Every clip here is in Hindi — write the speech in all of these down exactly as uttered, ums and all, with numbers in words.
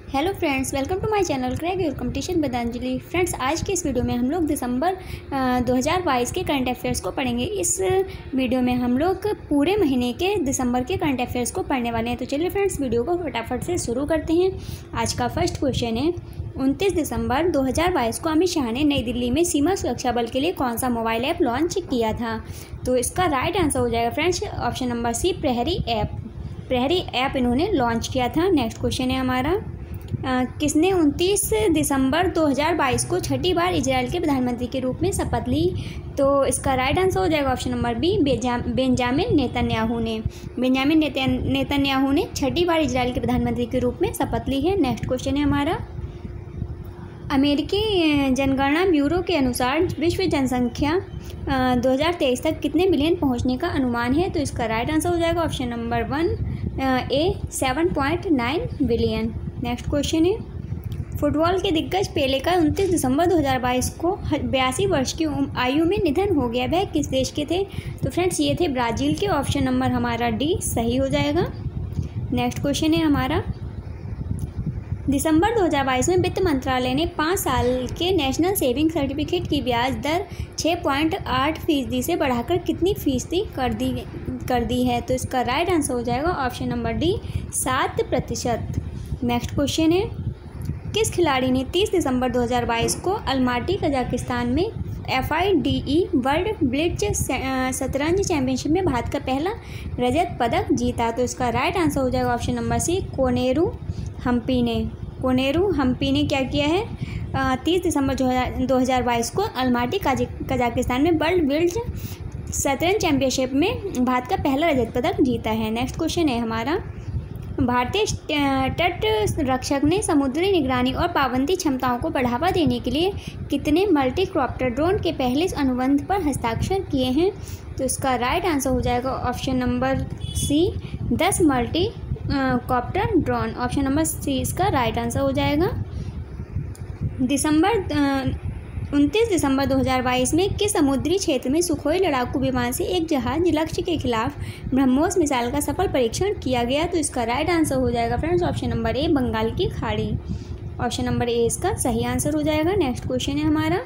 Hello friends, welcome to my channel crack your competition with Anjali. Friends, आज के इस वीडियो में हम लोग दिसंबर दो हज़ार बाईस के करंट अफेयर्स को पढ़ेंगे। इस वीडियो में हम लोग पूरे महीने के दिसंबर के करंट अफेयर्स को पढ़ने वाले हैं। तो चलिए फ्रेंड्स, वीडियो को फटाफट से शुरू करते हैं। आज का फर्स्ट क्वेश्चन है, उनतीस दिसंबर दो हज़ार बाईस को अमित शाह ने नई दिल्ली में सीमा सुरक्षा बल के लिए कौन सा मोबाइल ऐप लॉन्च किया था? तो इसका राइट आंसर हो जाएगा फ्रेंड्स ऑप्शन नंबर सी, प्रहरी ऐप। प्रहरी ऐप इन्होंने लॉन्च किया था। नेक्स्ट क्वेश्चन है हमारा, Uh, किसने उनतीस दिसंबर दो हज़ार बाईस को छठी बार इजराइल के प्रधानमंत्री के रूप में शपथ ली? तो इसका राइट आंसर हो जाएगा option number B, Benjamin Netanyahu ने। बेंजामिन नेतन्याहू ने छठी बार इजराइल के प्रधानमंत्री के रूप में शपथ ली है। नेक्स्ट क्वेश्चन है हमारा, अमेरिकी जनगणना ब्यूरो के अनुसार विश्व जनसंख्या दो हज़ार तेईस तक कितने बिलियन पहुंचने का अनुमान है? तो इसका राइट आंसर हो जाएगा option number one A, seven point nine billion. Next question है, फुटबॉल के दिग्गज पेले का उनतीस दिसंबर दो हज़ार बाईस को बयासी वर्ष की आयु में निधन हो गया। वह किस देश के थे? तो फ्रेंड्स, ये थे ब्राज़ील के। ऑप्शन नंबर हमारा डी सही हो जाएगा। नेक्स्ट क्वेश्चन है हमारा, दिसंबर दो हज़ार बाईस में वित्त मंत्रालय ने पाँच साल के नेशनल सेविंग सर्टिफिकेट की ब्याज दर छः पॉइंट आठ फीसदी से बढ़ाकर कितनी फीसदी कर दी कर दी है? तो इसका राइट आंसर हो जाएगा ऑप्शन नंबर डी, सात प्रतिशत। नेक्स्ट क्वेश्चन है, किस खिलाड़ी ने तीस दिसंबर दो हज़ार बाईस को अल्माटी कजाकिस्तान में F I D E world blitz शतरंज चैंपियनशिप में भारत का पहला रजत पदक जीता? तो इसका राइट आंसर हो जाएगा option number C, Koneru Humpy ने। कोनेरू हम्पी ने क्या किया है? तीस दिसंबर दो हज़ार बाईस को अल्माटी कजाकिस्तान में वर्ल्ड ब्लिट्ज शतरंज चैंपियनशिप में भारत का पहला रजत पदक जीता है। नेक्स्ट क्वेश्चन है हमारा, भारतीय तट रक्षक ने समुद्री निगरानी और पाबंदी क्षमताओं को बढ़ावा देने के लिए कितने मल्टी कॉप्टर ड्रोन के पहले अनुबंध पर हस्ताक्षर किए हैं? तो इसका राइट आंसर हो जाएगा ऑप्शन नंबर सी, दस multi copter drone. Option number C इसका राइट आंसर हो जाएगा। दिसंबर उनतीस दिसंबर दो हज़ार बाईस में किस समुद्री क्षेत्र में सुखोई लड़ाकू विमान से एक जहाज लक्ष्य के खिलाफ ब्रह्मोस मिसाइल का सफल परीक्षण किया गया? तो इसका राइट आंसर हो जाएगा friends option number A, Bengal की खाड़ी। ऑप्शन नंबर ए इसका सही आंसर हो जाएगा। नेक्स्ट क्वेश्चन है हमारा,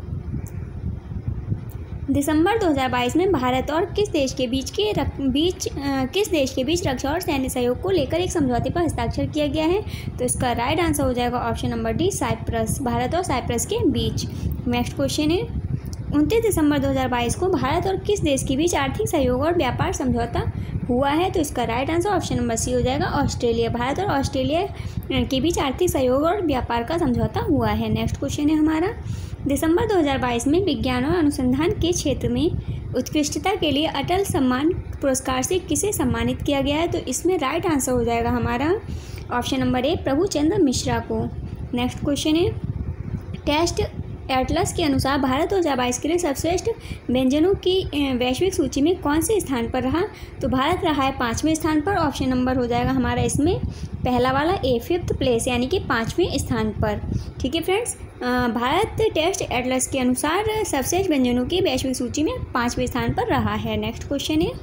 दिसंबर दो हज़ार बाईस में भारत और किस देश के बीच के रक, बीच आ, किस देश के बीच रक्षा और सैन्य सहयोग को लेकर एक समझौते पर हस्ताक्षर किया गया है? तो इसका राइट आंसर हो जाएगा option number D, Cyprus. Bharat और साइप्रस के बीच। नेक्स्ट क्वेश्चन है, उनतीस दिसंबर दो हज़ार बाईस को भारत और किस देश के बीच आर्थिक सहयोग और व्यापार समझौता हुआ है? तो इसका right answer option number C हो जाएगा, ऑस्ट्रेलिया। भारत और ऑस्ट्रेलिया के बीच आर्थिक सहयोग और व्यापार का समझौता हुआ है। नेक्स्ट क्वेश्चन है हमारा, दिसंबर दो हज़ार बाईस में विज्ञान और अनुसंधान के क्षेत्र में उत्कृष्टता के लिए अटल सम्मान पुरस्कार से किसे सम्मानित किया गया है? तो इसमें राइट आंसर हो जाएगा हमारा option number A, Prabhuchandra Mishra को। नेक्स्ट क्वेश्चन है, टेस्ट एटलस के अनुसार भारत दो हज़ार बाईस के लिए सर्वश्रेष्ठ व्यंजनों की वैश्विक सूची में कौन से स्थान पर रहा? तो भारत रहा है पाँचवें स्थान पर। ऑप्शन नंबर हो जाएगा हमारा इसमें पहला वाला ए, फिफ्थ प्लेस, यानी कि पाँचवें स्थान पर। ठीक है फ्रेंड्स, भारत टेस्ट एटलस के अनुसार सर्वश्रेष्ठ व्यंजनों की वैश्विक सूची में पाँचवें स्थान पर रहा है। नेक्स्ट क्वेश्चन है,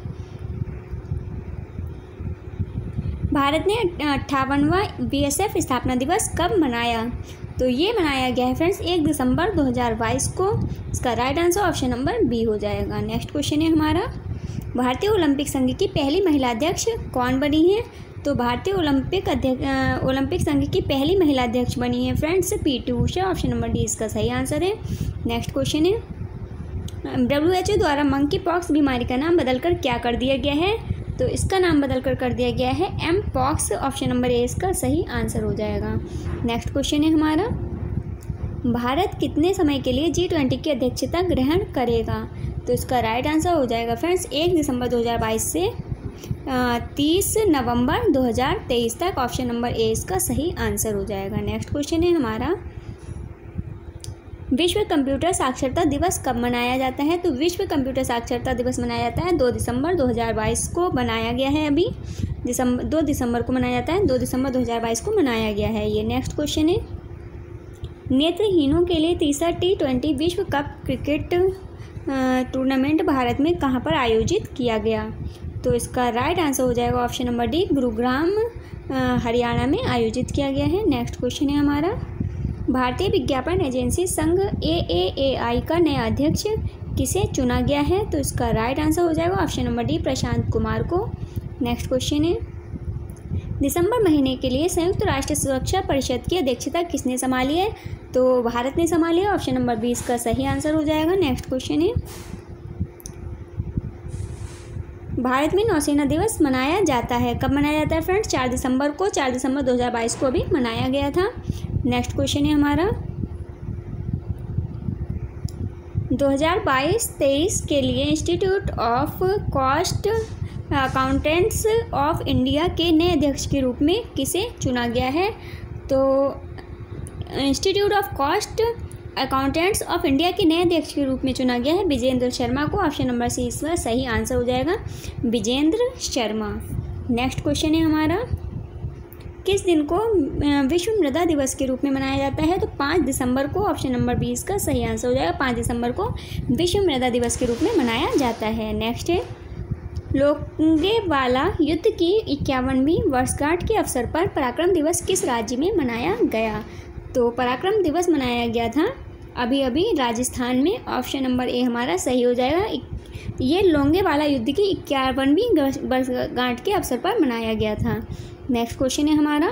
भारत ने अट्ठावनवां बी एस एफ स्थापना दिवस कब मनाया? तो ये मनाया गया है फ्रेंड्स एक दिसंबर दो हज़ार बाईस को। इसका right answer option number B हो जाएगा। नेक्स्ट क्वेश्चन है हमारा, भारतीय ओलंपिक संघ की पहली महिला अध्यक्ष कौन बनी है? तो भारतीय ओलंपिक अध्यक्ष ओलंपिक संघ की पहली महिला अध्यक्ष बनी है friends P T Usha. Option number D इसका सही आंसर है। नेक्स्ट क्वेश्चन है, डब्ल्यू एच ओ द्वारा मंकी पॉक्स बीमारी का नाम बदलकर क्या कर दिया गया है? तो इसका नाम बदलकर कर दिया गया है M pox. Option number A इसका सही आंसर हो जाएगा। नेक्स्ट क्वेश्चन है हमारा, भारत कितने समय के लिए जी ट्वेंटी की अध्यक्षता ग्रहण करेगा? तो इसका राइट आंसर हो जाएगा फ्रेंड्स एक दिसंबर दो हज़ार बाईस से तीस नवंबर दो हज़ार तेईस तक। ऑप्शन नंबर ए इसका सही आंसर हो जाएगा। नेक्स्ट क्वेश्चन है हमारा, विश्व कंप्यूटर साक्षरता दिवस कब मनाया जाता है? तो विश्व कंप्यूटर साक्षरता दिवस मनाया जाता है दो दिसंबर दो हज़ार बाईस को बनाया गया है। अभी दिसंबर दो दिसंबर को मनाया जाता है, दो दिसंबर दो हज़ार बाईस को मनाया गया है ये। नेक्स्ट क्वेश्चन है, नेत्रहीनों के लिए तीसरा टी ट्वेंटी विश्व कप क्रिकेट टूर्नामेंट भारत में कहाँ पर आयोजित किया गया? तो इसका राइट आंसर हो जाएगा option number D, Gurugram Haryana में आयोजित किया गया है। नेक्स्ट क्वेश्चन है हमारा, भारतीय विज्ञापन एजेंसी संघ ए ए ए आई का नया अध्यक्ष किसे चुना गया है? तो इसका राइट आंसर हो जाएगा option number D, Prashant Kumar को। नेक्स्ट क्वेश्चन है, दिसंबर महीने के लिए संयुक्त राष्ट्र सुरक्षा परिषद की अध्यक्षता किसने संभाली है? तो भारत ने संभाली है, ऑप्शन नंबर बी इसका सही आंसर हो जाएगा। नेक्स्ट क्वेश्चन है, भारत में नौसेना दिवस मनाया जाता है, कब मनाया जाता है फ्रेंड्स? चार दिसंबर को, चार दिसंबर दो हज़ार बाईस को भी मनाया गया था। नेक्स्ट क्वेश्चन है हमारा, दो हज़ार बाईस तेईस के लिए institute of cost accountants of India के नए अध्यक्ष के रूप में किसे चुना गया है? तो institute of cost accountants of India के नए अध्यक्ष के रूप में चुना गया है विजेंद्र शर्मा को, ऑप्शन नंबर सी इसका सही आंसर हो जाएगा, विजेंद्र शर्मा। नेक्स्ट क्वेश्चन है हमारा, किस दिन को विश्व मृदा दिवस के रूप में मनाया जाता है? तो पाँच दिसंबर को, ऑप्शन नंबर बी इसका सही आंसर हो जाएगा, पाँच दिसंबर को विश्व मृदा दिवस के रूप में मनाया जाता है। नेक्स्ट है, लोंगेवाला युद्ध की इक्यावनवीं वर्षगांठ के अवसर पर पराक्रम दिवस किस राज्य में मनाया गया? तो पराक्रम दिवस मनाया गया था अभी अभी राजस्थान में, ऑप्शन नंबर ए हमारा सही हो जाएगा। ये लोंगेवाला युद्ध की इक्यावनवीं वर्षगांठ के अवसर पर मनाया गया था। नेक्स्ट क्वेश्चन है हमारा,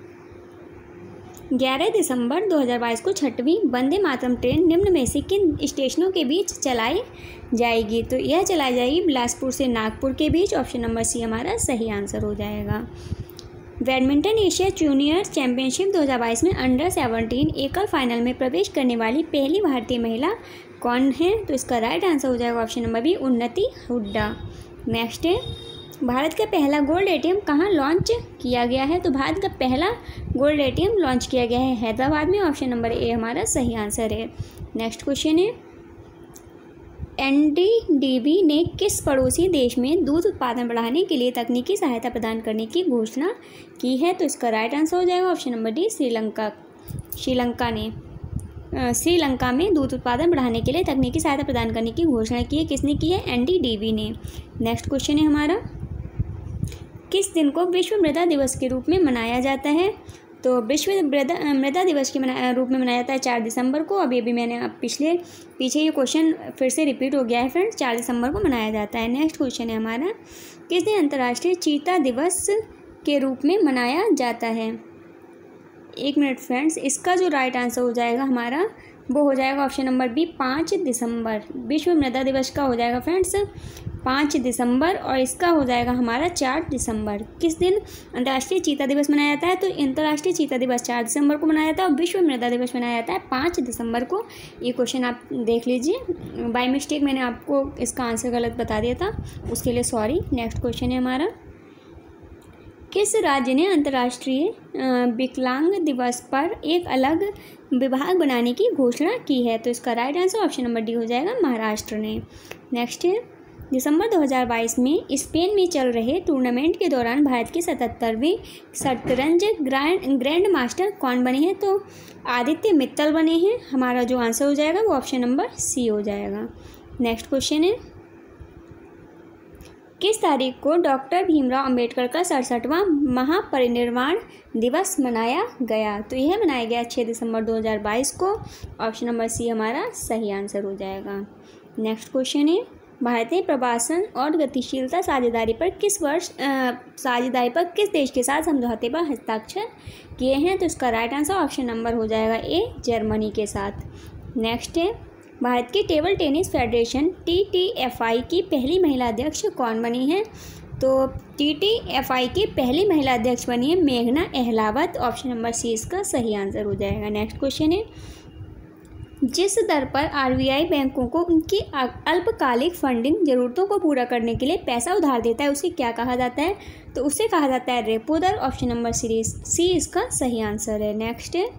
ग्यारह दिसंबर दो हज़ार बाईस को छठवीं वंदे मातरम ट्रेन निम्न में से किन स्टेशनों के बीच चलाई जाएगी? तो यह चलाई जाएगी बिलासपुर से नागपुर के बीच, ऑप्शन नंबर सी हमारा सही आंसर हो जाएगा। बैडमिंटन एशिया जूनियर चैंपियनशिप दो हज़ार बाईस में अंडर सेवनटीन एकल फाइनल में प्रवेश करने वाली पहली भारतीय महिला कौन है? तो इसका राइट आंसर हो जाएगा ऑप्शन नंबर बी, उन्नति हुड्डा। नेक्स्ट है, भारत का पहला गोल्ड एटीएम कहाँ लॉन्च किया गया है? तो भारत का पहला गोल्ड एटीएम लॉन्च किया गया है हैदराबाद में, ऑप्शन नंबर ए हमारा सही आंसर है। नेक्स्ट क्वेश्चन है, एन डी डी बी ने किस पड़ोसी देश में दूध उत्पादन बढ़ाने के लिए तकनीकी सहायता प्रदान करने की घोषणा की है? तो इसका राइट आंसर हो जाएगा option number D, Sri Lanka. Sri Lanka ने श्रीलंका में दूध उत्पादन बढ़ाने के लिए तकनीकी सहायता प्रदान करने की घोषणा की है। किसने की है? एन डी डी बी ने। नेक्स्ट क्वेश्चन है हमारा, किस दिन को विश्व मृदा दिवस के रूप में मनाया जाता है? तो विश्व मृदा मृदा दिवस के मना रूप में मनाया जाता है चार दिसंबर को। अभी अभी मैंने अब पिछले पीछे ये क्वेश्चन फिर से रिपीट हो गया है फ्रेंड्स, चार दिसंबर को मनाया जाता है। नेक्स्ट क्वेश्चन है हमारा, किस दिन अंतर्राष्ट्रीय चीता दिवस के रूप में मनाया जाता है? एक मिनट फ्रेंड्स, इसका जो राइट आंसर हो जाएगा हमारा वो हो जाएगा ऑप्शन नंबर बी, पाँच दिसंबर। विश्व मृदा दिवस का हो जाएगा फ्रेंड्स पाँच दिसंबर और इसका हो जाएगा हमारा चार दिसंबर। किस दिन अंतर्राष्ट्रीय चीता दिवस मनाया जाता है? तो अंतर्राष्ट्रीय चीता दिवस चार दिसंबर को मनाया जाता है और विश्व मृदा दिवस मनाया जाता है पाँच दिसंबर को। ये क्वेश्चन आप देख लीजिए, बाय मिस्टेक मैंने आपको इसका आंसर गलत बता दिया था, उसके लिए सॉरी। नेक्स्ट क्वेश्चन है हमारा, किस राज्य ने अंतर्राष्ट्रीय विकलांग दिवस पर एक अलग विभाग बनाने की घोषणा की है? तो इसका right answer option number D हो जाएगा, महाराष्ट्र ने। नेक्स्ट है, दिसंबर दो हज़ार बाईस में स्पेन में चल रहे टूर्नामेंट के दौरान भारत के सतहत्तरवीं शतरंज ग्रैंड ग्रैंड मास्टर कौन बने हैं? तो आदित्य मित्तल बने हैं। हमारा जो आंसर हो जाएगा वो ऑप्शन नंबर सी हो जाएगा। नेक्स्ट क्वेश्चन है, किस तारीख को डॉक्टर भीमराव अंबेडकर का सड़सठवां महापरिनिर्वाण दिवस मनाया गया? तो यह मनाया गया छः दिसंबर दो हज़ार बाईस को, ऑप्शन नंबर सी हमारा सही आंसर हो जाएगा। नेक्स्ट क्वेश्चन है, भारतीय प्रवासन और गतिशीलता साझेदारी पर किस वर्ष साझेदारी पर किस देश के साथ समझौते पर हस्ताक्षर किए हैं? तो इसका राइट आंसर ऑप्शन नंबर हो जाएगा ए, जर्मनी के साथ। नेक्स्ट है, भारत की table tennis federation T T F I की पहली महिला अध्यक्ष कौन बनी है? तो टी टी एफ आई की पहली महिला अध्यक्ष बनी है मेघना अहलावत, ऑप्शन नंबर सी इसका सही आंसर हो जाएगा। नेक्स्ट क्वेश्चन है, जिस दर पर आर बी आई बैंकों को उनकी अल्पकालिक फंडिंग ज़रूरतों को पूरा करने के लिए पैसा उधार देता है उसे क्या कहा जाता है? तो उसे कहा जाता है रेपो दर, ऑप्शन नंबर सी सी इसका सही आंसर है। नेक्स्ट है,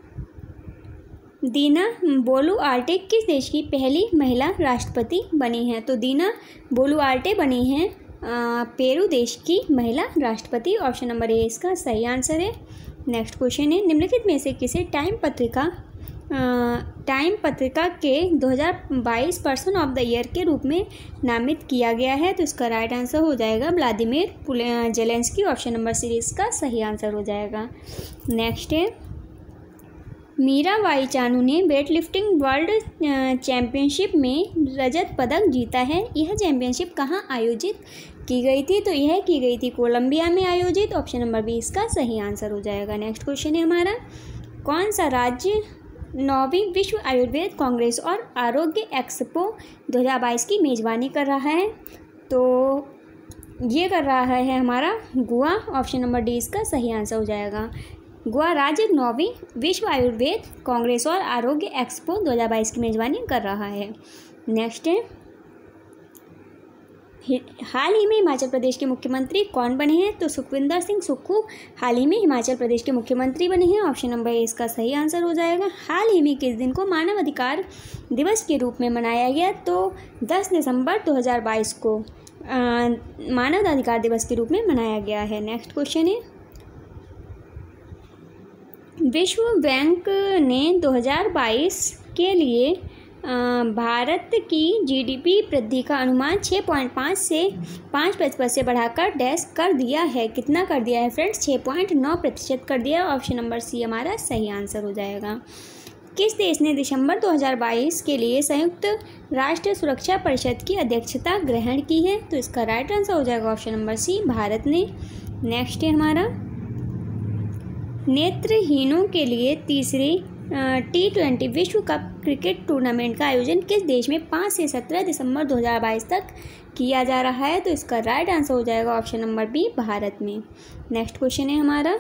दीना बोलुआर्टे किस देश की पहली महिला राष्ट्रपति बनी है? तो दीना बोलुआर्टे बनी हैं पेरू देश की महिला राष्ट्रपति, ऑप्शन नंबर ए इसका सही आंसर है। नेक्स्ट क्वेश्चन है, निम्नलिखित में से किसे टाइम पत्रिका टाइम पत्रिका के दो हज़ार बाईस पर्सन ऑफ द ईयर के रूप में नामित किया गया है? तो इसका राइट आंसर हो जाएगा Vladimir Zelensky. Option number C इसका सही आंसर हो जाएगा। नेक्स्ट है, मीराबाई चानू ने वेट लिफ्टिंग वर्ल्ड चैम्पियनशिप में रजत पदक जीता है। यह चैम्पियनशिप कहाँ आयोजित की गई थी? तो यह की गई थी कोलंबिया में आयोजित। ऑप्शन नंबर बी इसका सही आंसर हो जाएगा। नेक्स्ट क्वेश्चन है हमारा, कौन सा राज्य नौवीं विश्व आयुर्वेद कांग्रेस और आरोग्य एक्सपो दो हज़ार बाईस की मेज़बानी कर रहा है? तो ये कर रहा है हमारा गोवा। ऑप्शन नंबर डी इसका सही आंसर हो जाएगा। गोवा राज्य नौवीं विश्व आयुर्वेद कांग्रेस और आरोग्य एक्सपो दो हज़ार बाईस की मेज़बानी कर रहा है। नेक्स्ट है, हाल ही में हिमाचल प्रदेश के मुख्यमंत्री कौन बने हैं? तो सुखविंदर सिंह सुक्खू हाल ही में हिमाचल प्रदेश के मुख्यमंत्री बने हैं। ऑप्शन नंबर ए इसका सही आंसर हो जाएगा। हाल ही में किस दिन को मानव अधिकार दिवस के रूप में मनाया गया? तो दस दिसंबर दो हज़ार बाईस को मानव अधिकार दिवस के रूप में मनाया गया है। नेक्स्ट क्वेश्चन है, विश्व बैंक ने दो हज़ार बाईस के लिए भारत की जीडीपी वृद्धि का अनुमान छः पॉइंट पाँच से पाँच प्रतिशत से बढ़ाकर डैश कर दिया है। कितना कर दिया है फ्रेंड्स? छः पॉइंट नौ प्रतिशत कर दिया। ऑप्शन नंबर सी हमारा सही आंसर हो जाएगा। किस देश ने दिसंबर दो हज़ार बाईस के लिए संयुक्त राष्ट्र सुरक्षा परिषद की अध्यक्षता ग्रहण की है? तो इसका राइट आंसर हो जाएगा ऑप्शन नंबर सी, भारत ने। नेक्स्ट है हमारा, नेत्रहीनों के लिए तीसरी टी ट्वेंटी विश्व कप क्रिकेट टूर्नामेंट का आयोजन किस देश में पाँच से सत्रह दिसंबर दो हज़ार बाईस तक किया जा रहा है? तो इसका राइट आंसर हो जाएगा ऑप्शन नंबर बी, भारत में। नेक्स्ट क्वेश्चन है हमारा,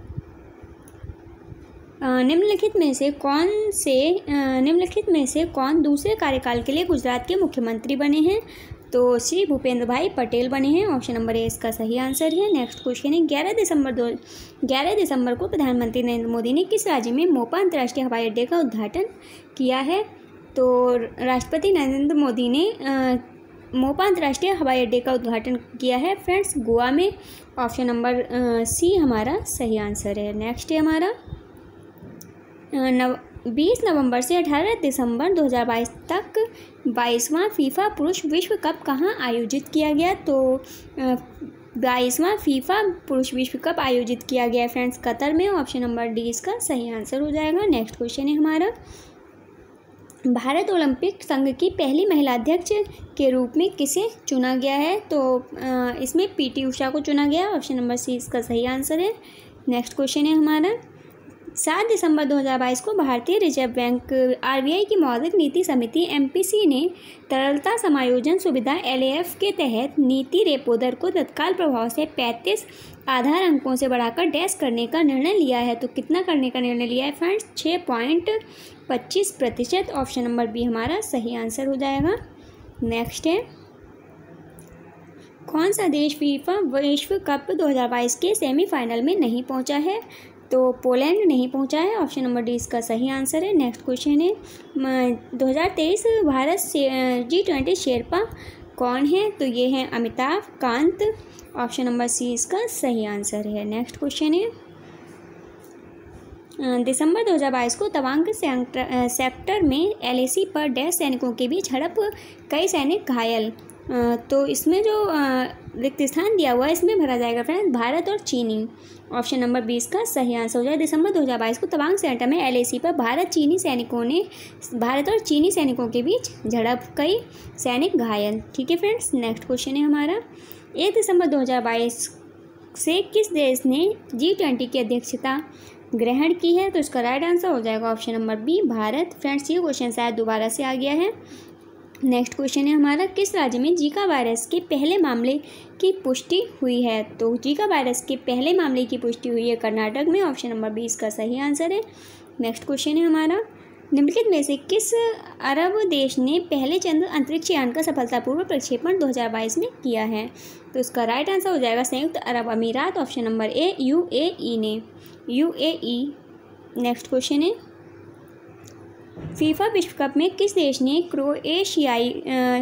निम्नलिखित में से कौन से निम्नलिखित में से कौन दूसरे कार्यकाल के लिए गुजरात के मुख्यमंत्री बने हैं? तो श्री भूपेंद्र भाई पटेल बने हैं। ऑप्शन नंबर ए इसका सही आंसर है। नेक्स्ट क्वेश्चन है, ग्यारह दिसंबर दो ग्यारह दिसंबर को प्रधानमंत्री नरेंद्र मोदी ने किस राज्य में मोपा अंतर्राष्ट्रीय हवाई अड्डे का उद्घाटन किया है? तो राष्ट्रपति नरेंद्र मोदी ने आ, मोपा अंतर्राष्ट्रीय हवाई अड्डे का उद्घाटन किया है फ्रेंड्स गोवा में। ऑप्शन नंबर सी हमारा सही आंसर है। नेक्स्ट है हमारा, नव बीस नवंबर से अठारह दिसंबर दो हज़ार बाईस तक बाईसवां फीफा पुरुष विश्व कप कहाँ आयोजित किया गया? तो बाईसवां फीफा पुरुष विश्व कप आयोजित किया गया फ्रेंड्स कतर में। ऑप्शन नंबर डी इसका सही आंसर हो जाएगा। नेक्स्ट क्वेश्चन है हमारा, भारत ओलंपिक संघ की पहली महिला अध्यक्ष के रूप में किसे चुना गया है? तो इसमें पीटी उषा को चुना गया। ऑप्शन नंबर सी इसका सही आंसर है। नेक्स्ट क्वेश्चन है हमारा, सात दिसंबर दो हज़ार बाईस को भारतीय रिजर्व बैंक आरबीआई की मौद्रिक नीति समिति एमपीसी ने तरलता समायोजन सुविधा एलएएफ के तहत नीति रेपो दर को तत्काल प्रभाव से पैंतीस आधार अंकों से बढ़ाकर डैश करने का निर्णय लिया है। तो कितना करने का निर्णय लिया है फ्रेंड्स? छः पॉइंट पच्चीस प्रतिशत। ऑप्शन नंबर बी हमारा सही आंसर हो जाएगा। नेक्स्ट है, कौन सा देश फीफा विश्व कप दो हज़ार बाईस के सेमीफाइनल में नहीं पहुंचा है? तो पोलैंड नहीं पहुंचा है। ऑप्शन नंबर डी इसका सही आंसर है। नेक्स्ट क्वेश्चन है, दो हज़ार तेईस भारत से जी ट्वेंटी शेरपा कौन है? तो ये हैं Amitabh Kant. Option number C इसका सही आंसर है। नेक्स्ट क्वेश्चन है, दिसंबर दो हज़ार बाईस को तवांग सेक्टर में एलएसी पर डैश सैनिकों के बीच झड़प, कई सैनिक घायल। तो इसमें जो रिक्त स्थान दिया हुआ है इसमें भरा जाएगा फ्रेंड्स भारत और चीनी। ऑप्शन नंबर बीस का सही आंसर हो जाए। दिसंबर दो हज़ार बाईस को तवांग सेक्टर में एलएसी पर भारत चीनी सैनिकों ने भारत और चीनी सैनिकों के बीच झड़प, कई सैनिक घायल। ठीक है फ्रेंड्स। नेक्स्ट क्वेश्चन है हमारा, एक दिसंबर दो हज़ार बाईस से किस देश ने जी ट्वेंटी की अध्यक्षता ग्रहण की है? तो इसका राइट आंसर हो जाएगा option number B, Bharat. Friends ये क्वेश्चन शायद दोबारा से आ गया है। नेक्स्ट क्वेश्चन है हमारा, किस राज्य में जीका वायरस के पहले मामले की पुष्टि हुई है? तो जीका वायरस के पहले मामले की पुष्टि हुई है कर्नाटक में। ऑप्शन नंबर बी इसका सही आंसर है। नेक्स्ट क्वेश्चन है हमारा, निम्नलिखित में से किस अरब देश ने पहले चंद्र अंतरिक्ष यान का सफलतापूर्वक प्रक्षेपण दो हज़ार बाईस में किया है? तो इसका राइट आंसर हो जाएगा संयुक्त अरब अमीरात। ऑप्शन नंबर ए, यूएई ने, यूएई। नेक्स्ट क्वेश्चन है, फीफा विश्व कप में किस देश ने क्रोएशियाई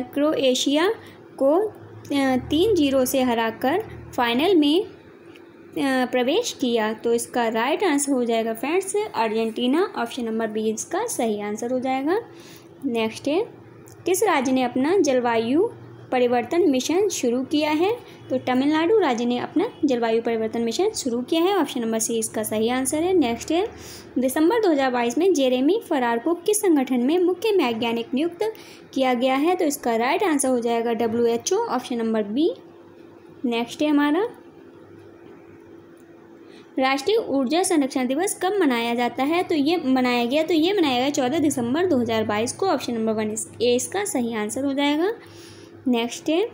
क्रोएशिया को तीन जीरो से हराकर फाइनल में प्रवेश किया? तो इसका राइट आंसर हो जाएगा friends Argentina. Option number B इसका सही आंसर हो जाएगा। नेक्स्ट है, किस राज्य ने अपना जलवायु परिवर्तन मिशन शुरू किया है? तो तमिलनाडु राज्य ने अपना जलवायु परिवर्तन मिशन शुरू किया है। ऑप्शन नंबर सी इसका सही आंसर है। नेक्स्ट है, दिसंबर दो हज़ार बाईस में जेरेमी फरार को किस संगठन में मुख्य वैज्ञानिक नियुक्त किया गया है? तो इसका राइट आंसर हो जाएगा W H O. Option number B. Next है हमारा, राष्ट्रीय ऊर्जा संरक्षण दिवस कब मनाया जाता है? तो ये मनाया गया तो ये मनाया गया चौदह दिसंबर दो हज़ार बाईस को। ऑप्शन नंबर वन ए इसका सही आंसर हो जाएगा। नेक्स्ट है,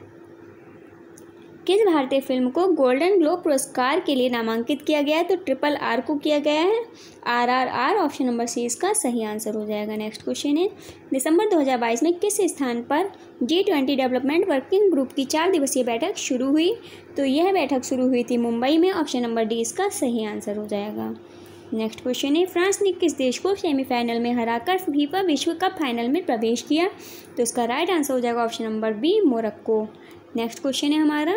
किस भारतीय फिल्म को गोल्डन ग्लोब पुरस्कार के लिए नामांकित किया गया है? तो ट्रिपल आर को किया गया है, R R R. Option number C इसका सही आंसर हो जाएगा। नेक्स्ट क्वेश्चन है, दिसंबर दो हज़ार बाईस में किस स्थान पर G twenty development working group की चार दिवसीय बैठक शुरू हुई? तो यह बैठक शुरू हुई थी मुंबई में। ऑप्शन नंबर डी इसका सही आंसर हो जाएगा। नेक्स्ट क्वेश्चन है, फ्रांस ने किस देश को सेमीफाइनल में हराकर फीफा विश्व कप फाइनल में प्रवेश किया? तो इसका राइट आंसर हो जाएगा option number B Morocco. Next question है हमारा,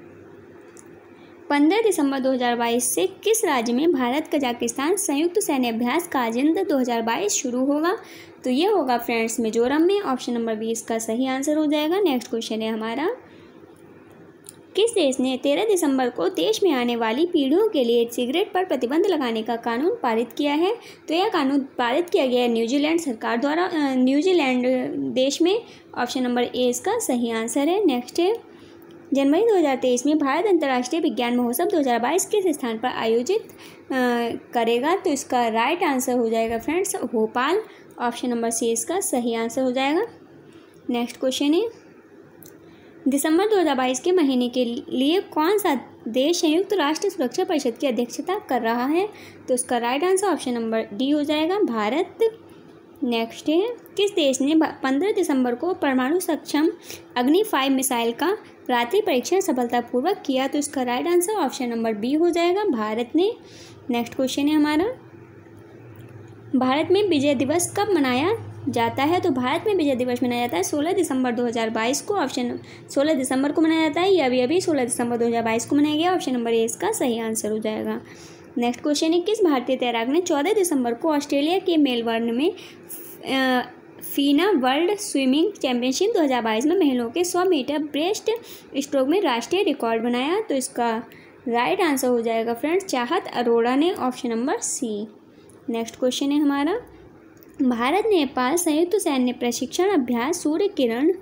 पंद्रह दिसंबर दो हज़ार बाईस से किस राज्य में भारत कजाकिस्तान संयुक्त सैन्य अभ्यास काजिंद दो हज़ार बाईस शुरू होगा? तो ये होगा फ्रेंड्स मिजोरम में। ऑप्शन नंबर बी इसका सही आंसर हो जाएगा। नेक्स्ट क्वेश्चन है हमारा, किस देश ने तेरह दिसंबर को देश में आने वाली पीढ़ियों के लिए सिगरेट पर प्रतिबंध लगाने का कानून पारित किया है? तो यह कानून पारित किया गया है न्यूजीलैंड सरकार द्वारा, न्यूजीलैंड देश में। ऑप्शन नंबर ए इसका सही आंसर है। नेक्स्ट है, जनवरी दो हज़ार तेईस में भारत अंतर्राष्ट्रीय विज्ञान महोत्सव दो हज़ार बाईस किस स्थान पर आयोजित करेगा? तो इसका राइट आंसर हो जाएगा friends Bhopal. Option number C इसका सही आंसर हो जाएगा। नेक्स्ट क्वेश्चन है, दिसंबर दो हज़ार बाईस के महीने के लिए कौन सा देश संयुक्त राष्ट्र सुरक्षा परिषद की अध्यक्षता कर रहा है? तो इसका right answer option number D हो जाएगा भारत। नेक्स्ट है, किस देश ने पंद्रह दिसंबर को परमाणु सक्षम अग्नि फाइव मिसाइल का रात्रि परीक्षण सफलतापूर्वक किया? तो इसका right answer option number B हो जाएगा भारत ने। नेक्स्ट क्वेश्चन है हमारा, भारत में विजय दिवस कब मनाया जाता है? तो भारत में विजय दिवस मनाया जाता है सोलह दिसंबर दो हज़ार बाईस को। ऑप्शन सोलह दिसंबर को मनाया जाता है, ये अभी अभी सोलह दिसंबर दो हज़ार बाईस को मनाया गया। ऑप्शन नंबर ए इसका सही आंसर हो जाएगा। नेक्स्ट क्वेश्चन है, किस भारतीय तैराक ने चौदह दिसंबर को ऑस्ट्रेलिया के मेलबर्न में फीना वर्ल्ड स्विमिंग चैंपियनशिप दो हज़ार बाईस में महिलाओं के सौ मीटर ब्रेस्ट स्ट्रोक में राष्ट्रीय रिकॉर्ड बनाया? तो इसका राइट आंसर हो जाएगा फ्रेंड्स चाहत अरोड़ा ने। Option number C. Next question है हमारा, भारत नेपाल संयुक्त सैन्य प्रशिक्षण अभ्यास सूर्य किरण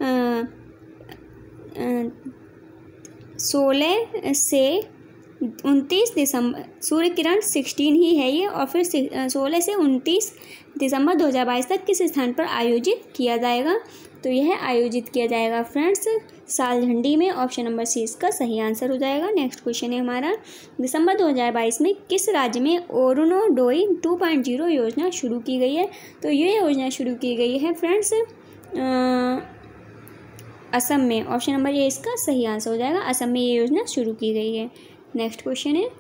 सोलह से उनतीस दिसंबर, सूर्य किरण सोलह ही है ये, और फिर सोलह से उनतीस दिसंबर दो हज़ार बाईस तक किस स्थान पर आयोजित किया जाएगा? तो यह आयोजित किया जाएगा फ्रेंड्स सालझंडी में। ऑप्शन नंबर सी इसका सही आंसर हो जाएगा। नेक्स्ट क्वेश्चन है हमारा, दिसंबर दो हज़ार बाईस में किस राज्य में अरुणोदय टू पॉइंट ज़ीरो योजना शुरू की गई है? तो ये योजना शुरू की गई है फ्रेंड्स असम में। ऑप्शन नंबर ए इसका सही आंसर हो जाएगा, असम में ये योजना शुरू की गई है। नेक्स्ट क्वेश्चन है,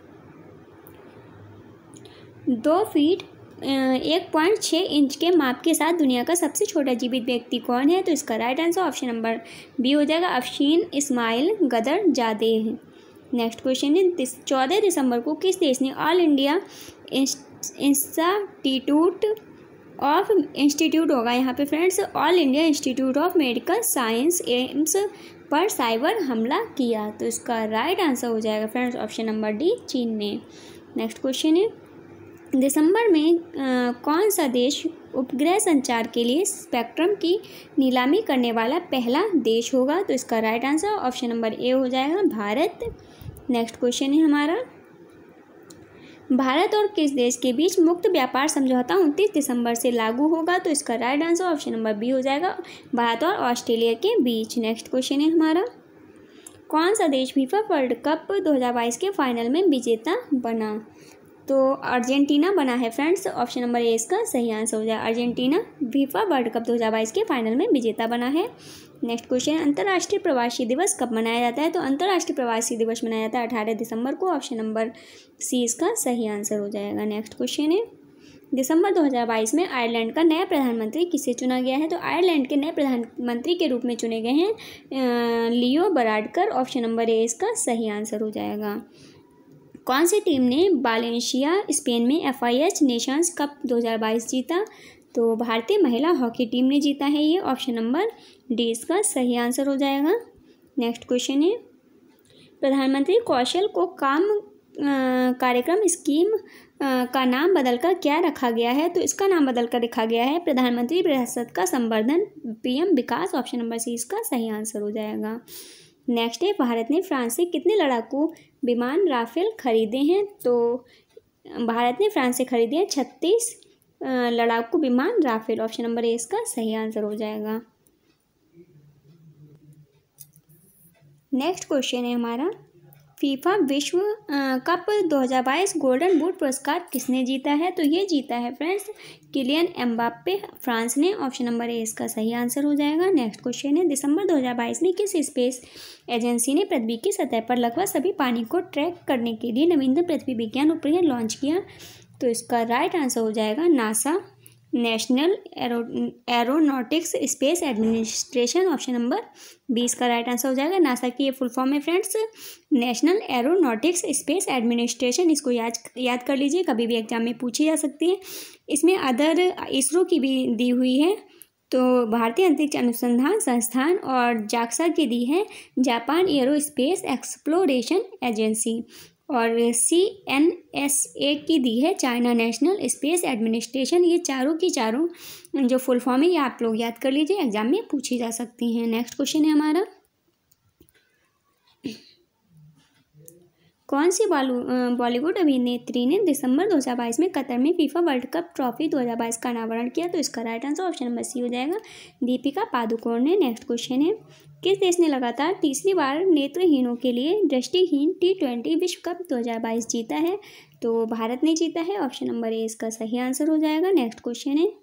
दो फीट एक पॉइंट छः इंच के माप के साथ दुनिया का सबसे छोटा जीवित व्यक्ति कौन है? तो इसका right answer option number B हो जाएगा, अफशीन इस्माइल गदर जादे है। नेक्स्ट क्वेश्चन है, चौदह दिसंबर को किस देश ने all India institute of institute होगा यहाँ पे friends all India institute of medical science AIIMS पर साइबर हमला किया? तो इसका राइट आंसर हो जाएगा फ्रेंड्स ऑप्शन नंबर डी चीन ने। नेक्स्ट क्वेश्चन है, दिसंबर में आ, कौन सा देश उपग्रह संचार के लिए स्पेक्ट्रम की नीलामी करने वाला पहला देश होगा? तो इसका right answer option number A हो जाएगा भारत। नेक्स्ट क्वेश्चन है हमारा, भारत और किस देश के बीच मुक्त व्यापार समझौता उनतीस दिसंबर से लागू होगा? तो इसका right answer option number B हो जाएगा, भारत और ऑस्ट्रेलिया के बीच। नेक्स्ट क्वेश्चन है हमारा, कौन सा देश फीफा वर्ल्ड कप दो हज़ार बाईस के फाइनल में विजेता बना? तो अर्जेंटीना बना है फ्रेंड्स। ऑप्शन नंबर ए इसका सही आंसर हो जाएगा, अर्जेंटीना फीफा वर्ल्ड कप दो हज़ार बाईस के फाइनल में विजेता बना है। नेक्स्ट क्वेश्चन, अंतर्राष्ट्रीय प्रवासी दिवस कब मनाया जाता है? तो अंतर्राष्ट्रीय प्रवासी दिवस मनाया जाता है अठारह दिसंबर को। ऑप्शन नंबर सी इसका सही आंसर हो जाएगा। नेक्स्ट क्वेश्चन है, दिसंबर दो हज़ार बाईस में आयरलैंड का नया प्रधानमंत्री किसे चुना गया है? तो आयरलैंड के नए प्रधानमंत्री के रूप में चुने गए हैं लियो बराडकर। ऑप्शन नंबर ए इसका सही आंसर हो जाएगा। कौन सी टीम ने वालेंसिया स्पेन में F I H nations cup दो हज़ार बाईस जीता? तो भारतीय महिला हॉकी टीम ने जीता है ये। ऑप्शन नंबर डी इसका सही आंसर हो जाएगा। नेक्स्ट क्वेश्चन है, प्रधानमंत्री कौशल को काम कार्यक्रम स्कीम आ, का नाम बदलकर क्या रखा गया है? तो इसका नाम बदलकर रखा गया है प्रधानमंत्री विरासत का संवर्धन PM Vikas. Option number C इसका सही आंसर हो जाएगा। नेक्स्ट है, भारत ने फ्रांस से कितने लड़ाकू विमान राफेल खरीदे हैं? तो भारत ने फ्रांस से खरीदे हैं छत्तीस लड़ाकू विमान राफेल। ऑप्शन नंबर ए इसका सही आंसर हो जाएगा। नेक्स्ट क्वेश्चन है हमारा, फीफा विश्व कप दो हज़ार बाईस गोल्डन बूट पुरस्कार किसने जीता है? तो ये जीता है फ्रेंड्स किलियन एम्बाप्पे, फ्रांस ने। ऑप्शन नंबर ए इसका सही आंसर हो जाएगा। नेक्स्ट क्वेश्चन है, दिसंबर दो हज़ार बाईस में किस स्पेस एजेंसी ने पृथ्वी की सतह पर लगभग सभी पानी को ट्रैक करने के लिए नवीनतम पृथ्वी विज्ञान उपग्रह लॉन्च किया? तो इसका राइट आंसर हो जाएगा NASA, national aero aeronautics space administration. Option number B इसका राइट आंसर हो जाएगा। नासा की ये फुल फॉर्म है friends national aeronautics space administration. इसको याद याद कर लीजिए, कभी भी एग्जाम में पूछी जा सकती है। इसमें अदर इसरो की भी दी हुई है, तो भारतीय अंतरिक्ष अनुसंधान संस्थान और जाक्सा की दी है जापान एरोस्पेस एक्सप्लोरेशन एजेंसी, और सी एन एस ए की दी है चाइना नेशनल स्पेस एडमिनिस्ट्रेशन। ये चारों की चारों जो फुल फॉर्म है ये आप लोग याद कर लीजिए, एग्जाम में पूछी जा सकती हैं। नेक्स्ट क्वेश्चन है हमारा, कौन सी बॉलीवुड अभिनेत्री ने दिसंबर दो हज़ार बाईस में कतर में फीफा वर्ल्ड कप ट्रॉफी दो हज़ार बाईस का अनावरण किया? तो इसका right answer option number C हो जाएगा, दीपिका पादुकोण ने। नेक्स्ट क्वेश्चन है, किस देश ने लगातार तीसरी बार नेत्रहीनों के लिए दृष्टिहीन टी ट्वेंटी विश्व कप दो हज़ार बाईस जीता है? तो भारत ने जीता है। ऑप्शन नंबर ए इसका सही आंसर हो जाएगा। नेक्स्ट क्वेश्चन है,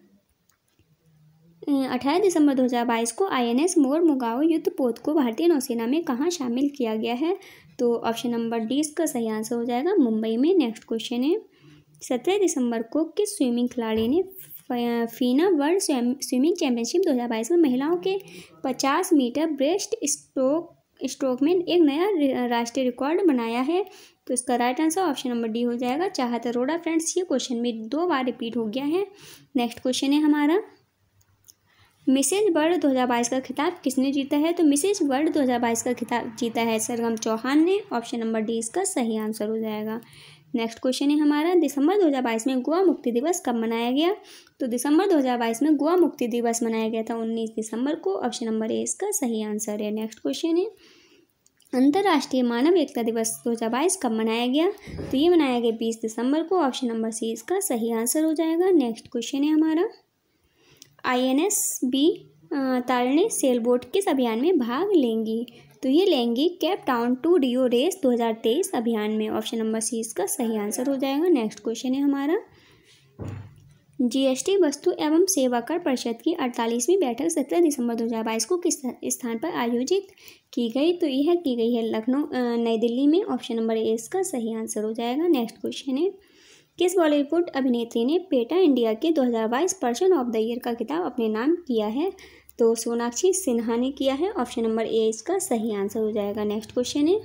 अठारह दिसंबर दो हज़ार बाईस को आई एन एस मोरमुगाओ युद्धपोत को भारतीय नौसेना में कहाँ शामिल किया गया है? तो ऑप्शन नंबर डी इसका सही आंसर हो जाएगा, मुंबई में। नेक्स्ट क्वेश्चन है, सत्रह दिसंबर को किस स्विमिंग खिलाड़ी ने फीना वर्ल्ड स्विमिंग चैंपियनशिप दो हज़ार बाईस में महिलाओं के पचास मीटर ब्रेस्ट स्ट्रोक स्ट्रोक में एक नया राष्ट्रीय रिकॉर्ड बनाया है? तो इसका right answer option number D हो जाएगा, चाहत अरोड़ा। फ्रेंड्स ये क्वेश्चन भी दो बार रिपीट हो गया है। नेक्स्ट क्वेश्चन है हमारा, मिसेज वर्ल्ड दो हज़ार बाईस का खिताब किसने जीता है? तो मिसेज वर्ल्ड दो हज़ार बाईस का खिताब जीता है सरगम चौहान ने। ऑप्शन नंबर डी इसका सही आंसर हो जाएगा। नेक्स्ट क्वेश्चन है हमारा, दिसंबर दो हज़ार बाईस में गोवा मुक्ति दिवस कब मनाया गया? तो दिसंबर दो हज़ार बाईस में गोवा मुक्ति दिवस मनाया गया था उन्नीस दिसंबर को। ऑप्शन नंबर ए इसका सही आंसर है। नेक्स्ट क्वेश्चन है, अंतर्राष्ट्रीय मानव एकता दिवस दो हज़ार बाईस कब मनाया गया? तो ये मनाया गया बीस दिसंबर को। ऑप्शन नंबर सी इसका सही आंसर हो जाएगा। नेक्स्ट क्वेश्चन है हमारा, आई एन एस बी तालने सेलबोट किस अभियान में भाग लेंगी? तो ये लेंगी Cape Town to Rio race दो हज़ार तेईस अभियान में। ऑप्शन नंबर सी इसका सही आंसर हो जाएगा। नेक्स्ट क्वेश्चन है हमारा, जीएसटी वस्तु एवं सेवा कर परिषद की अड़तालीसवीं बैठक सत्रह दिसंबर दो हज़ार बाईस को किस स्थान पर आयोजित की गई? तो यह की गई है लखनऊ नई दिल्ली में। ऑप्शन नंबर ए इसका सही आंसर हो जाएगा। नेक्स्ट क्वेश्चन है, किस बॉलीवुड अभिनेत्री ने पेटा इंडिया के दो हज़ार बाईस पर्सन ऑफ द ईयर का खिताब अपने नाम किया है? तो सोनाक्षी सिन्हा ने किया है। ऑप्शन नंबर ए इसका सही आंसर हो जाएगा। नेक्स्ट क्वेश्चन है,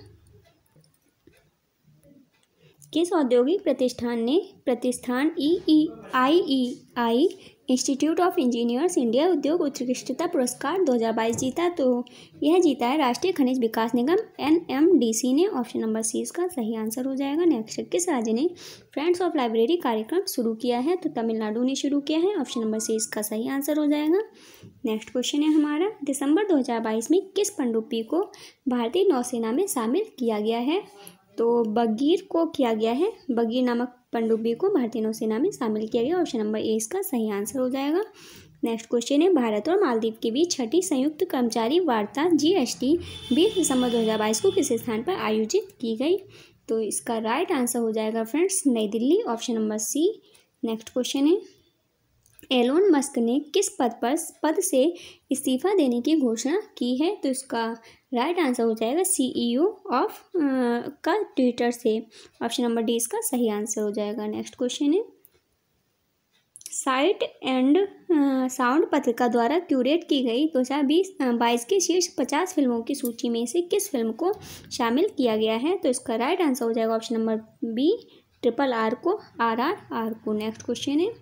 किस औद्योगिक प्रतिष्ठान ने प्रतिष्ठान E E I E I Institute of Engineers India उद्योग उत्कृष्टता पुरस्कार दो हज़ार बाईस जीता? तो यह जीता है राष्ट्रीय खनिज विकास निगम एन एम डी सी ने। ऑप्शन नंबर सी इसका सही आंसर हो जाएगा। नेक्स्ट, किस राज्य ने फ्रेंड्स ऑफ लाइब्रेरी कार्यक्रम शुरू किया है? तो तमिलनाडु ने शुरू किया है। ऑप्शन नंबर सी इसका सही आंसर हो जाएगा। नेक्स्ट क्वेश्चन है हमारा, दिसंबर दो हज़ार बाईस में किस पनडुब्बी को भारतीय नौसेना में शामिल किया गया है? तो बगीर को किया गया है, बगीर नामक पनडुब्बी को भारतीय नौसेना में शामिल किया गया। ऑप्शन नंबर ए इसका सही आंसर हो जाएगा। नेक्स्ट क्वेश्चन है, भारत और मालदीव के बीच छठी संयुक्त कर्मचारी वार्ता जीएसटी बीस दिसंबर दो हज़ार बाईस को किस स्थान पर आयोजित की गई? तो इसका राइट आंसर हो जाएगा फ्रेंड्स नई Delhi. Option number C. Next question है, एलोन मस्क ने किस पद पर पद से इस्तीफा देने की घोषणा की है? तो इसका राइट आंसर हो जाएगा सीईओ ऑफ का ट्विटर से। ऑप्शन नंबर डी इसका सही आंसर हो जाएगा। नेक्स्ट क्वेश्चन है, साइट एंड साउंड पत्रिका द्वारा क्यूरेट की गई दो हज़ार बीस बाईस की शीर्ष पचास फिल्मों की सूची में से किस फिल्म को शामिल किया गया है? तो इसका राइट आंसर हो जाएगा option number B, triple R को, आर आर आर को। नेक्स्ट क्वेश्चन है,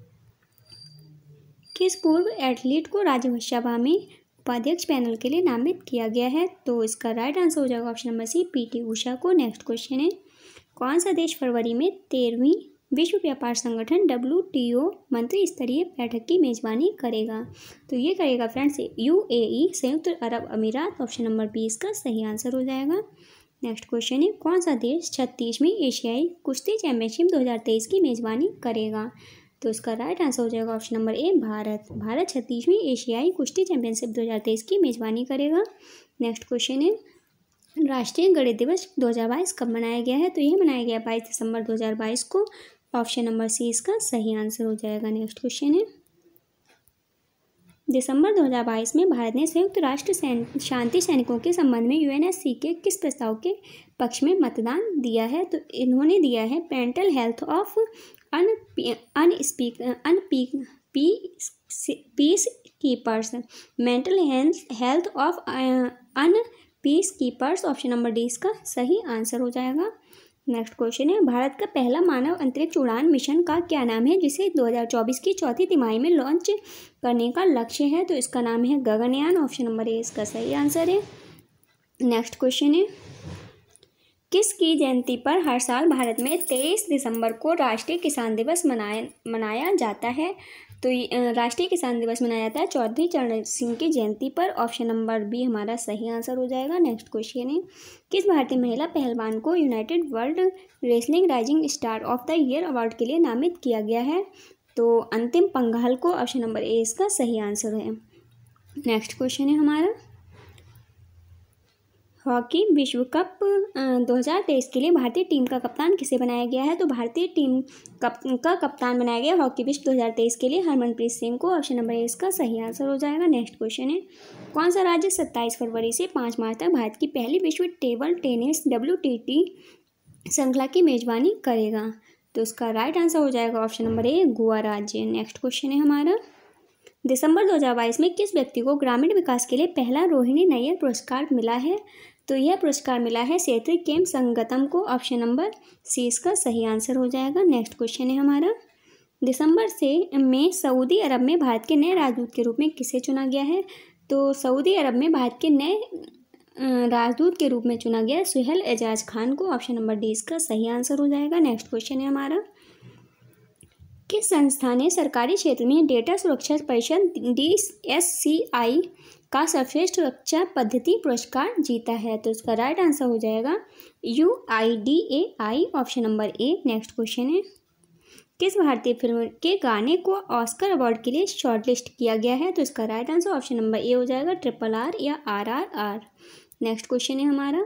किस पूर्व एथलीट को राज्यसभा में उपाध्यक्ष पैनल के लिए नामित किया गया है? तो इसका राइट आंसर हो जाएगा option number C, PT Usha को। नेक्स्ट क्वेश्चन है, कौन सा देश फरवरी में तेरहवीं विश्व व्यापार संगठन डब्ल्यू टी ओ मंत्री स्तरीय बैठक की मेजबानी करेगा? तो ये करेगा फ्रेंड्स यूएई, संयुक्त अरब अमीरात। ऑप्शन नंबर बी इसका सही आंसर हो जाएगा। नेक्स्ट क्वेश्चन है, कौन सा देश छत्तीसवीं एशियाई कुश्ती चैंपियनशिप दो हज़ार तेईस की मेजबानी करेगा? तो इसका राइट आंसर हो जाएगा option number A, Bharat. Bharat छत्तीसवीं एशियाई कुश्ती चैंपियनशिप दो हज़ार तेईस की मेजबानी करेगा। नेक्स्ट क्वेश्चन है, राष्ट्रीय गणित दिवस दो हज़ार बाईस कब मनाया गया है? तो यह मनाया गया बाईस दिसंबर दो हज़ार बाईस को। ऑप्शन नंबर सी इसका सही आंसर हो जाएगा। नेक्स्ट क्वेश्चन है, दिसंबर दो हज़ार बाईस में भारत ने संयुक्त राष्ट्र सैन शांति सैनिकों के संबंध में यूएनएससी के किस प्रस्ताव के पक्ष में मतदान दिया है? तो इन्होंने दिया है mental health of un unspeak unpeak peace keepers, mental health of un peace keepers. Option number D इसका सही आंसर हो जाएगा। नेक्स्ट क्वेश्चन है, भारत का पहला मानव अंतरिक्ष उड़ान मिशन का क्या नाम है, जिसे दो हज़ार चौबीस की चौथी तिमाही में लॉन्च करने का लक्ष्य है? तो इसका नाम है गगनयान। ऑप्शन नंबर ए इसका सही आंसर है। नेक्स्ट क्वेश्चन है, किसकी जयंती पर हर साल भारत में तेईस दिसंबर को राष्ट्रीय किसान दिवस मनाया मनाया जाता है? तो राष्ट्रीय किसान दिवस मनाया जाता है चौधरी चरण सिंह की जयंती पर। ऑप्शन नंबर बी हमारा सही आंसर हो जाएगा। नेक्स्ट क्वेश्चन है, किस भारतीय महिला पहलवान को United World Wrestling rising star of the year award के लिए नामित किया गया है? तो अंतिम पंघाल को। ऑप्शन नंबर ए इसका सही आंसर है। नेक्स्ट क्वेश्चन है हमारा, हॉकी विश्व कप दो हज़ार तेईस के लिए भारतीय टीम का कप्तान किसे बनाया गया है? तो भारतीय टीम कप, का कप्तान बनाया गया हॉकी विश्व दो हज़ार तेईस के लिए हरमनप्रीत सिंह को। ऑप्शन नंबर ए इसका सही आंसर हो जाएगा। नेक्स्ट क्वेश्चन है, कौन सा राज्य सत्ताईस फरवरी से पाँच मार्च तक भारत की पहली विश्व table tennis W T T श्रृंखला की मेजबानी करेगा? तो इसका राइट आंसर हो जाएगा ऑप्शन नंबर ए, गोवा राज्य। नेक्स्ट क्वेश्चन है हमारा, दिसंबर दो हज़ार बाईस में किस व्यक्ति को ग्रामीण विकास के लिए पहला रोहिणी नैयर पुरस्कार मिला है? तो यह पुरस्कार मिला है सेत्री केम संगतम को। ऑप्शन नंबर सी इसका सही आंसर हो जाएगा। नेक्स्ट क्वेश्चन है हमारा, दिसंबर से में सऊदी अरब में भारत के नए राजदूत के रूप में किसे चुना गया है? तो सऊदी अरब में भारत के नए राजदूत के रूप में चुना गया सुहेल एजाज खान को। ऑप्शन नंबर डी इसका सही आंसर हो जाएगा। नेक्स्ट क्वेश्चन है हमारा, किस संस्था ने सरकारी क्षेत्र में डेटा सुरक्षा परिषद डी एस सी आई का सर्वश्रेष्ठ सुरक्षा पद्धति पुरस्कार जीता है? तो इसका राइट आंसर हो जाएगा U I D A I. Option number A. Next question है, किस भारतीय फिल्म के गाने को ऑस्कर अवार्ड के लिए शॉर्टलिस्ट किया गया है? तो इसका right answer option number A हो जाएगा, ट्रिपल आर या R R R. Next question है हमारा,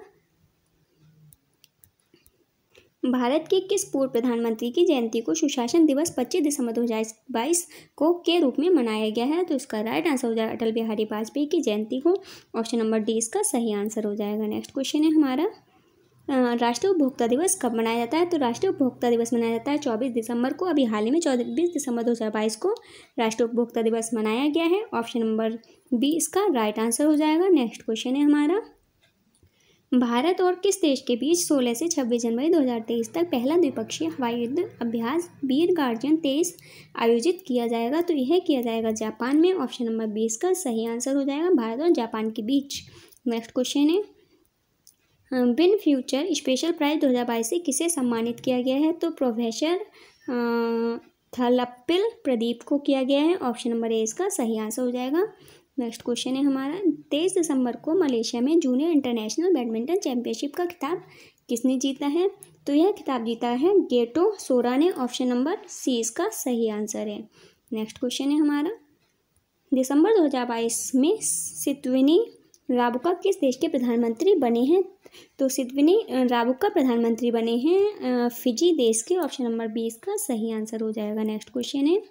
भारत के किस पूर्व प्रधानमंत्री की जयंती को सुशासन दिवस पच्चीस दिसंबर दो हज़ार बाईस को के रूप में मनाया गया है? तो इसका राइट आंसर हो जाएगा अटल बिहारी वाजपेयी की जयंती को। ऑप्शन नंबर डी इसका सही आंसर हो जाएगा। नेक्स्ट क्वेश्चन है हमारा, राष्ट्रीय उपभोक्ता दिवस कब मनाया जाता है? तो राष्ट्रीय उपभोक्ता दिवस मनाया जाता है चौबीस दिसंबर को। अभी हाल ही में चौबीस दिसंबर दो हज़ार बाईस को राष्ट्रीय उपभोक्ता दिवस मनाया गया है। ऑप्शन नंबर बी इसका राइट आंसर हो जाएगा। नेक्स्ट क्वेश्चन है हमारा, भारत और किस देश के बीच सोलह से छब्बीस जनवरी दो हज़ार तेईस तक पहला द्विपक्षीय हवाई युद्ध अभ्यास वीर गार्जियन तेईस आयोजित किया जाएगा? तो यह किया जाएगा जापान में। ऑप्शन नंबर बीस का सही आंसर हो जाएगा, भारत और जापान के बीच। नेक्स्ट क्वेश्चन है, विन फ्यूचर स्पेशल प्राइज दो हज़ार बाईस से किसे सम्मानित किया गया है? तो प्रोफेसर थलप्पिल प्रदीप को किया गया है। ऑप्शन नंबर ए इसका सही आंसर हो जाएगा। नेक्स्ट क्वेश्चन है हमारा, तेईस दिसंबर को मलेशिया में जूनियर इंटरनेशनल बैडमिंटन चैंपियनशिप का खिताब किसने जीता है? तो यह खिताब जीता है गेटो सोरा ने। ऑप्शन नंबर सी इसका सही आंसर है। नेक्स्ट क्वेश्चन है हमारा, दिसंबर दो हज़ार बाईस में सितविनी राबुका किस देश के प्रधानमंत्री बने हैं? तो सितविनी राबुका प्रधानमंत्री बने हैं फिजी देश के। ऑप्शन नंबर बी इसका सही आंसर हो जाएगा। नेक्स्ट क्वेश्चन है,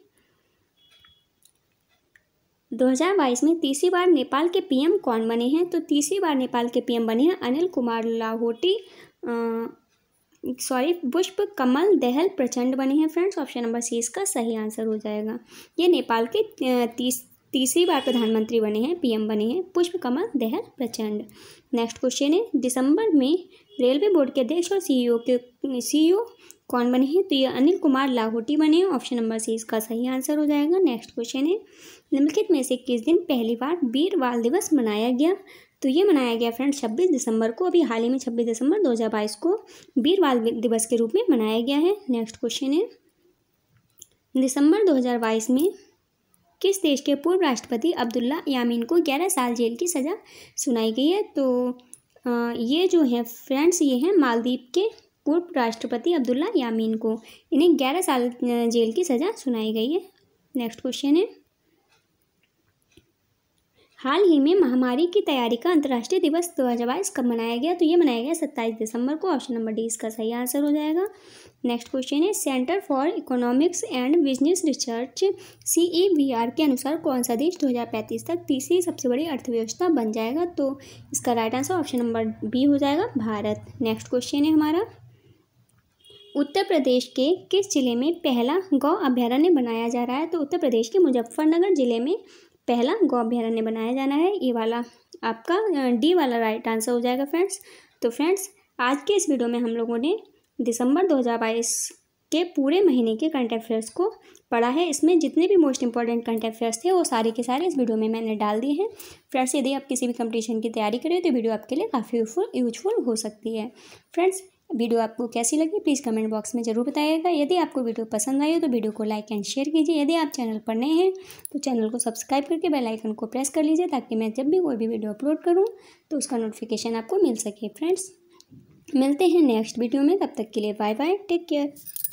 दो हज़ार बाईस में तीसरी बार नेपाल के पीएम कौन बने हैं? तो तीसरी बार नेपाल के पीएम बने हैं अनिल कुमार लाहोटी सॉरी पुष्प कमल दहल प्रचंड बने हैं फ्रेंड्स। ऑप्शन नंबर सी इसका सही आंसर हो जाएगा। ये नेपाल के तीस तीसरी बार प्रधानमंत्री बने हैं, पीएम बने हैं पुष्प कमल दहल प्रचंड। नेक्स्ट क्वेश्चन है, दिसंबर में रेलवे बोर्ड के अध्यक्ष और सीईओ के सीईओ कौन बने हैं? तो ये अनिल कुमार लाहोटी बने हैं। ऑप्शन नंबर सी इसका सही आंसर हो जाएगा। नेक्स्ट क्वेश्चन है, निम्नलिखित में से किस दिन पहली बार वीर बाल दिवस मनाया गया? तो ये मनाया गया फ्रेंड्स छब्बीस दिसंबर को। अभी हाल ही में छब्बीस दिसंबर दो हज़ार बाईस को वीर बाल दिवस के रूप में मनाया गया है। नेक्स्ट क्वेश्चन है, दिसंबर दो हज़ार बाईस में किस देश के पूर्व राष्ट्रपति अब्दुल्ला यामीन को ग्यारह साल जेल की सज़ा सुनाई गई है? तो आ, ये जो है फ्रेंड्स ये हैं मालदीव के पूर्व राष्ट्रपति अब्दुल्ला यामीन को, इन्हें ग्यारह साल जेल की सज़ा सुनाई गई है। नेक्स्ट क्वेश्चन है, हाल ही में महामारी की तैयारी का अंतर्राष्ट्रीय दिवस दो हज़ार बाईस कब मनाया गया? तो ये मनाया गया सत्ताईस दिसंबर को। ऑप्शन नंबर डी इसका सही आंसर हो जाएगा। नेक्स्ट क्वेश्चन है, Centre for Economics and Business Research C E B R के अनुसार कौन सा देश दो हज़ार पैंतीस तक तीसरी सबसे बड़ी अर्थव्यवस्था बन जाएगा? तो इसका right answer option number B हो जाएगा, भारत। नेक्स्ट क्वेश्चन है हमारा, उत्तर प्रदेश के किस जिले में पहला गौ अभयारण्य बनाया जा रहा है? तो उत्तर प्रदेश के मुजफ्फरनगर जिले में पहला गौ अभयारण्य बनाया जाना है। ये वाला आपका डी वाला राइट आंसर हो जाएगा फ्रेंड्स। तो फ्रेंड्स आज के इस वीडियो में हम लोगों ने दिसंबर दो हज़ार बाईस के पूरे महीने के करंट अफेयर्स को पढ़ा है। इसमें जितने भी मोस्ट इंपॉर्टेंट करंट अफेयर्स थे वो सारे के सारे इस वीडियो में मैंने डाल दिए हैं। फ्रेंड्स यदि आप किसी भी कंपटीशन की तैयारी करें तो वीडियो आपके लिए काफ़ी यूजफुल यूजफुल हो सकती है। फ्रेंड्स वीडियो आपको कैसी लगी प्लीज़ कमेंट बॉक्स में ज़रूर बताइएगा। यदि आपको वीडियो पसंद आई हो तो वीडियो को लाइक एंड शेयर कीजिए। यदि आप चैनल पर नए हैं तो चैनल को सब्सक्राइब करके बेल आइकन को प्रेस कर लीजिए ताकि मैं जब भी कोई भी वीडियो अपलोड करूं तो उसका नोटिफिकेशन आपको मिल सके। फ्रेंड्स मिलते हैं नेक्स्ट वीडियो में, तब तक के लिए बाय बाय, टेक केयर।